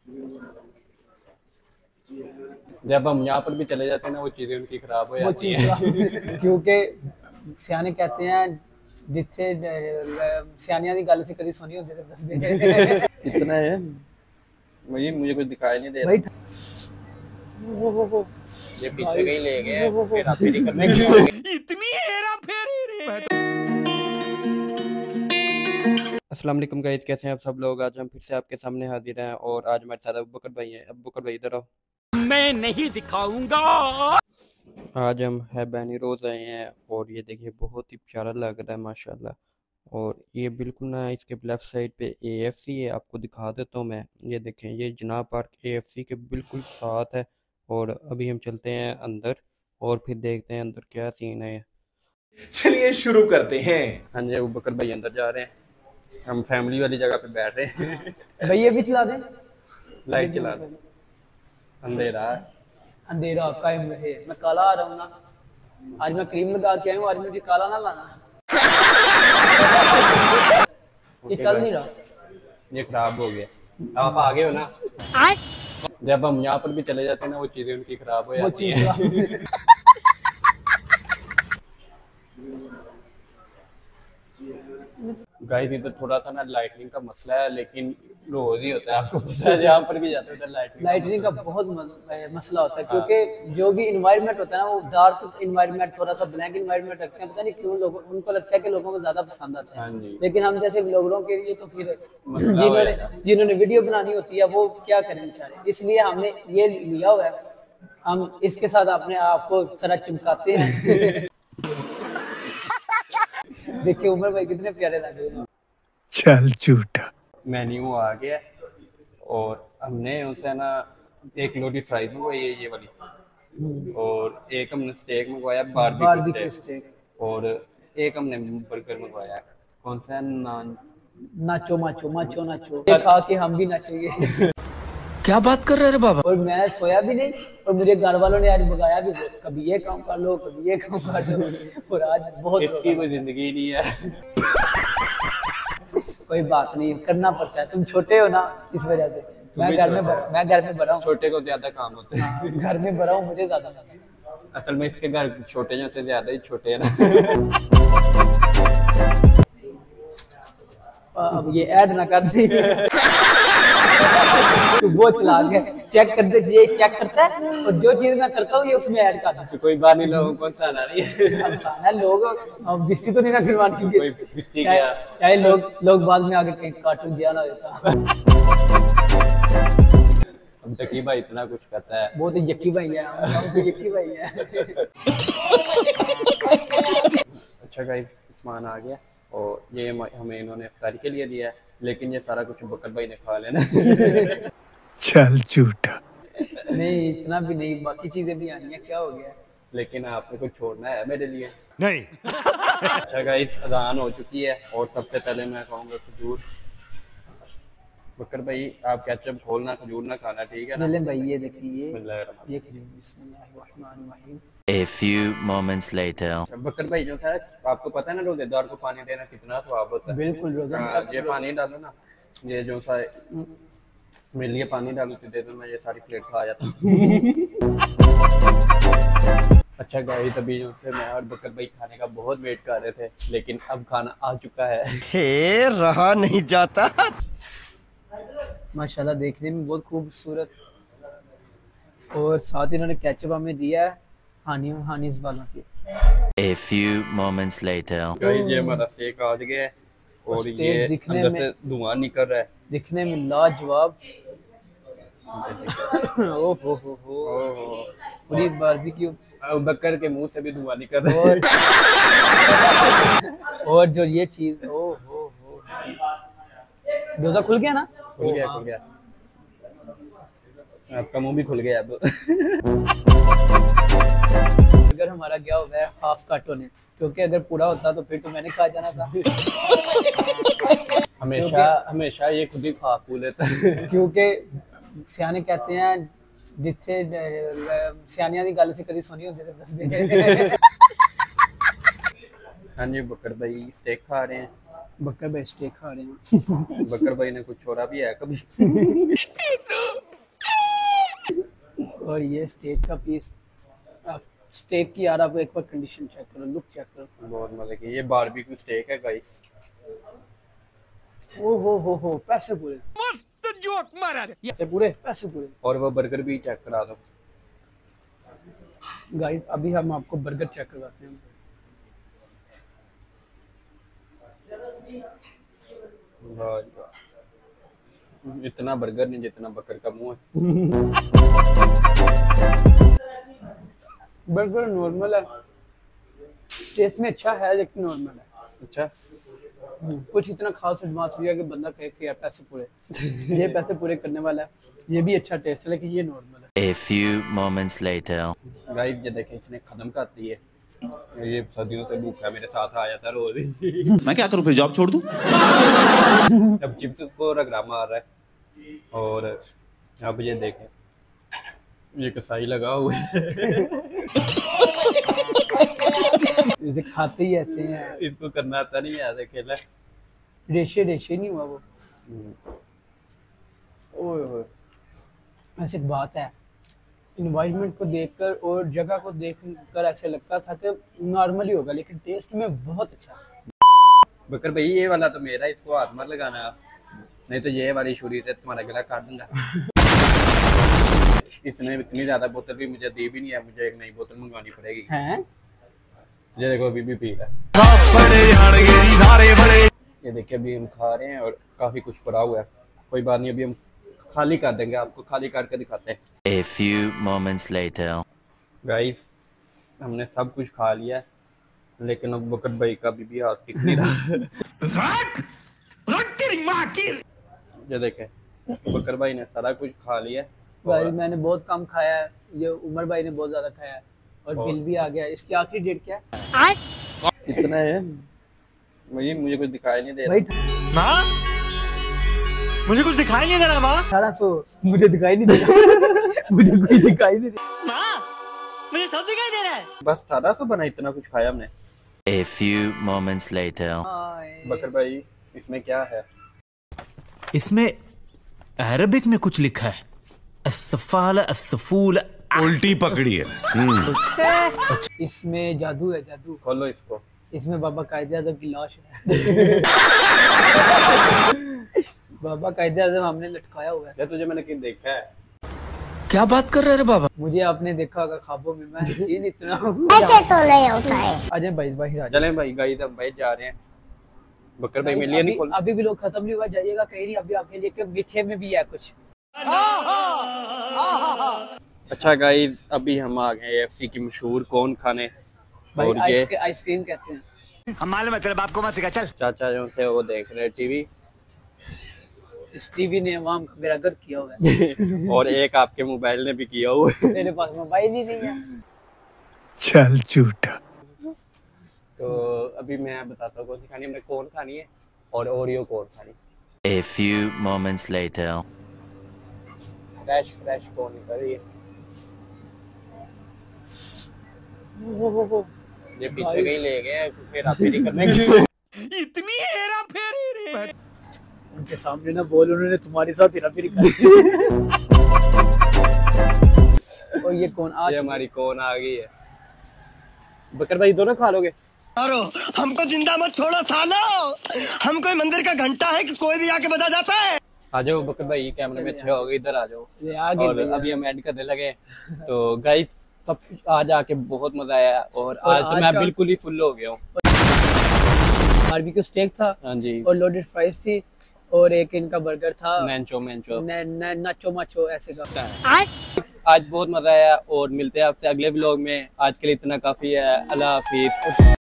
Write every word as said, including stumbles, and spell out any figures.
जब हम यहाँ पर भी चले जाते हैं ना, वो चीजें उनकी खराब हो जाती हैं। क्योंकि सियाने कहते हैं जिथे सियानिया की गल से कभी सुनी होती तो दस दे। कितना है मुझे मुझे कुछ दिखाई नहीं दे रहा। ये पीछे कहीं ले गए फिर आप फेरी करने की इतनी हेरा फेरी रे। अस्सलाम वालेकुम गाइस, कैसे हैं आप सब लोग। आज हम फिर से आपके सामने हाजिर हैं और आज हमारे साथ अबू बकर भाई हैं। अबू बकर भाई इधर आओ। मैं नहीं दिखाऊंगा। आज हम है बहनी रोज आए हैं और ये देखिए बहुत ही प्यारा लग रहा है माशाल्लाह। और ये बिल्कुल ना इसके लेफ्ट साइड पे ए एफ सी है, आपको दिखा देता हूँ मैं। ये देखें, ये जनाब पार्क ए एफ सी के बिल्कुल साथ है। और अभी हम चलते हैं अंदर और फिर देखते हैं अंदर क्या सीन है। चलिए शुरू करते हैं। हाँ जी, अबू बकर भाई अंदर जा रहे हैं, हम फैमिली वाली जगह पे बैठ रहे हैं। भैया भी चला दे, लाइट चला दे, अंधेरा अंधेरा कायम रहे। मैं काला आ रहा हूँ ना, आज मैं क्रीम लगा के आया हूँ, आज मुझे काला ना लाना। ये चल नहीं रहा, ये खराब हो गया। आप आगे हो ना, जब हम यहाँ पर भी चले जाते हैं ना, वो चीजें उनकी खराब हो जाती हैं। गाइस इधर थोड़ा सा ना लाइटनिंग का मसला है, लेकिन रोज ही होता है, आपको पता है। जहाँ पर भी जाते हैं लाइटनिंग लाइटनिंग का बहुत मसला होता है, क्योंकि जो भी इन्वायरमेंट होता है ना, वो डार्क इन्वायरमेंट, थोड़ा सा ब्लैक इन्वायरमेंट रखते हैं। पता नहीं क्यों लोगों उनको लगता है कि लोगों को ज्यादा पसंद आता है। लेकिन हम जैसे ब्लॉगरों के लिए तो फिर जिन्होंने जिन्होंने वीडियो बनानी होती है वो क्या करें बेचारे। इसलिए हमने ये लिया हुआ है, हम इसके साथ अपने आप को थोड़ा चमकाते हैं। देखिए उमर भाई कितने प्यारे लग रहे हैं। चल झूठा। मेन्यू आ गया और हमने उनसे ना एक लोटी फ्राइज मंगवाई है, ये वाली, और एक हमने स्टेक मंगवाया बारबेक्यू स्टेक, और एक हमने बर्गर मंगवाया। कौन सा है? नान नाचो माचो माचो नाचो, खा के हम भी नाचेंगे। क्या बात कर रहे हैं बाबा। और मैं सोया भी नहीं, और मुझे घर वालों ने आज भगाया भी बहुत, कभी ये काम कर लो कभी ये काम कर लो। और आज बहुत इसकी कोई जिंदगी नहीं है। कोई बात नहीं, करना पड़ता है। तुम छोटे हो ना, इस वजह से मैं घर में मैं घर में बड़ा हूँ। छोटे को ज्यादा काम होते हैं। घर में बड़ा हूँ, मुझे ज्यादा। असल में इसके घर छोटे जो से ज्यादा ही छोटे है ना। अब ये ऐड ना कर दी। तो वो चला गया, चेक कर दे, ये चेक करता है, और जो चीज मैं करता हूँ ये उसमें ऐड कर देता। तो कोई बात नहीं, लोगों को हंसाना नहीं है। लोग बिस्ती तो नहीं ना खिलवानी, चाहे लोग लोग बाद में आगे कहीं कार्टून दिया ना देता। अब तक भाई इतना कुछ करता है, बहुत ही यक्की भाई है, यक्की भाई है। अच्छा गाइस, सामान आ गया और ये हमें इन्होंने इफ्तारी के लिए दिया है, लेकिन ये सारा कुछ बकर भाई ने खा लेना। चल झूठा। नहीं इतना भी नहीं, बाकी चीजें भी आनी है, क्या हो गया। लेकिन आपने कुछ छोड़ना है मेरे लिए नहीं। अच्छा गाइस, अजान हो चुकी है और सबसे पहले मैं कहूँगा खजूर। बकर भाई आप केचप खोलना, खजूर ना खाना, ठीक है ना? ले भाई ये देखिए, ये खजूर। बिस्मिल्लाहिर्रहमानिर्रहीम। A few moments later. बकर भाई जो था, आपको पता है ना रोजेदार को पानी देना कितना स्वाब होता है। बिल्कुल रोजा ये पानी डालो ना, ये जो सा मेरे लिए पानी डालो तो दे दो, मैं ये सारी प्लेट खा जाता हूँ। अच्छा गाइस, अभी जो से मैं और बकर भाई खाने का बहुत वेट कर रहे थे, लेकिन अब खाना आ चुका है। हे रहा नहीं जाता। माशाल्लाह देखने में बहुत खूबसूरत, और साथ इन्होंने केचप हमें दिया है हानी हानीस वालों की। A few moments later. Guys ये हमारा स्टेक आ गया है और ये अंदर से धुआं निकल रहा है, दिखने में लाजवाब। ओ हो हो हो, पूरी बारबेक्यू। बकर के मुंह से भी धुआं निकल रहा है। और, और जो ये चीज, ओ हो हो, रोजा खुल गया ना? खुल गया खुल गया, आपका मुंह भी खुल गया अब। अगर हमारा गया हुआ है हाफ काट होने, क्योंकि अगर पूरा होता तो फिर तो मैंने खा जाना था। हमेशा हमेशा ये खुद ही खा खू लेता है। क्योंकि सियाने कहते हैं जिथे सियानिया की गल से कभी सुनी होती तो दस दे। हाँ जी, बकर भाई स्टेक खा रहे हैं। बकर भाई स्टेक खा रहे हैं। बकर भाई ने कुछ छोड़ा भी है कभी? और ये स्टेक का पीस, स्टेक की यार आप एक बार कंडीशन चेक करो, लुक चेक करो, बहुत मजे की। ये बारबेक्यू स्टेक है गाइस। ओ हो हो हो पैसे पूरे, मस्त जोक मारा रे। पैसे पूरे, पैसे पूरे। और वो बर्गर भी चेक करा दो गाइस। अभी हम आपको बर्गर चेक करवाते हैं। वाह जी वाह। इतना बर्गर नहीं जितना बकर का मुंह है। बर्गर नॉर्मल है, टेस्ट में अच्छा है लेकिन नॉर्मल है। अच्छा, कुछ इतना खास एडवांस नहीं है कि बंदा कहे कि यार पैसे पूरे। ये पैसे पूरे करने वाला है। ये भी अच्छा टेस्ट है लेकिन ये नॉर्मल है। A few moments later. Guys ये देखें, इसने खत्म कर दी है। ये सदियों से भूखा मेरे साथ आया था रोज। मैं क्या करूं, फिर जॉब छोड़ दूं? अब चिप्स को रगड़ा मार रहा है। और अब ये देखें, ये कसाई लगा हुआ है। इसे खाते ही ऐसे हैं। इसको करना आता नहीं है ऐसे खेला। रेशे रेशे नहीं हुआ वो। ओए ओए। ऐसे एक बात है, इन्वायरमेंट को देखकर और जगह को देखकर ऐसे लगता था कि नॉर्मल ही होगा लेकिन टेस्ट में बहुत अच्छा है। बकर भाई ये वाला तो मेरा, इसको हाथ मत लगाना आप, नहीं तो ये वाली छुरी से तुम्हारा गला काट दूंगा। इसने इतनी ज्यादा बोतल भी मुझे दी भी नहीं है, मुझे एक नई बोतल मंगवानी पड़ेगी। हैं? ये देखो अभी भी पी रहा है। ये देखिए अभी हम खा रहे हैं और काफी कुछ पड़ा हुआ है। कोई बात नहीं, अभी हम खाली कर देंगे, आपको खाली करके दिखाते हैं। A few moments later. Guys हमने सब कुछ खा लिया है लेकिन अब बकर भाई का भी, भी हाथ टिक नहीं रहा। ये देखें, बकर भाई ने सारा कुछ खा लिया है। भाई मैंने बहुत कम खाया है, ये उमर भाई ने बहुत ज्यादा खाया है और बिल भी आ गया। इसकी आखिरी डेट क्या है? कितना है? मुझे मुझे कुछ दिखाई नहीं दे रहा। भाई माँ, मुझे कुछ दिखाई नहीं दे रहा माँ। अठारह सौ। मुझे दिखाई नहीं दे रहा। मुझे कोई दिखाई नहीं दे रहा। माँ, मुझे सब दिखाई दे रहा है। बस अठारह सौ बना, इतना कुछ खाया हमने। A few moments later. बकर भाई इसमें क्या है? इसमें अरबिक में कुछ लिखा है, अस्सफाल अस्सफूल। उल्टी पकड़ी है। इसमें जादू है, जादू। खोलो इसको। इसमें बाबा कायदे आज़म की लाश है। बाबा कायदे आज़म हमने लटकाया हुआ है। ये तुझे मैंने कहीं देखा है? क्या बात कर रहे रे बाबा? मुझे आपने देखा होगा ख्वाबों में, मैं सीन इतना ऐसे तो नहीं होता है। आ जाए भाई, बाहर आ जाए। चलें भाई, गाइस हम भाई जा रहे हैं। बकर भाई मिलिए नहीं खोल। अभी भी लोग खत्म नहीं हुआ, जाइएगा कहीं नहीं। अभी आपके लिए कि मीठे में भी है कुछ। अच्छा गाइस अभी हम आ गए एएफसी की मशहूर कौन खाने। भाई और ये आइसक्रीम कहते हैं। हम मालूम है तेरे बाप को मत सिखा, चल। चाचा जो से वो देख रहे टीवी। इस टीवी ने अवाम का बेड़ा गर्क किया हुआ है। और एक आपके मोबाइल ने भी किया हुआ है। मेरे पास मोबाइल ही नहीं है। चल झूठा। तो अभी मैं बताता हूँ कौन सी खानी, हमने कौन खानी है और ओरियो कौन खानी। A few moments later. Fresh fresh कौन निकल रही है। हो हो हो। ये पीछे कहीं ले गए फिर आप ही करने की। इतनी हेरा फेरी रे। उनके सामने ना बोल, उन्होंने तुम्हारे साथ हेरा फेरी कर। और ये कौन आज? ये हमारी कौन आ गई है। बकर भाई दोनों खा लोगे? हमको जिंदा मत छोड़ो सालो, हम कोई मंदिर का घंटा है कि कोई भी आके बजा जाता है। आ जाओ बकर भाई, कैमरे में अच्छे हो गए, इधर आ जाओ। ये आगे और अभी हम ऐड करने लगे। तो गाइस सब आज आके बहुत मजा आया और, और आज तो मैं बिल्कुल ही फुल हो गया हूँ। बारबेक्यू स्टेक था, हाँ जी, और लोडेड फ्राइज थी, और एक इनका बर्गर था, मैंचो मैंचो न, न, नाचो माचो ऐसे का। आज बहुत मजा आया और मिलते हैं आपसे अगले व्लॉग में। आज के लिए इतना काफी है। अल्लाह हाफिज।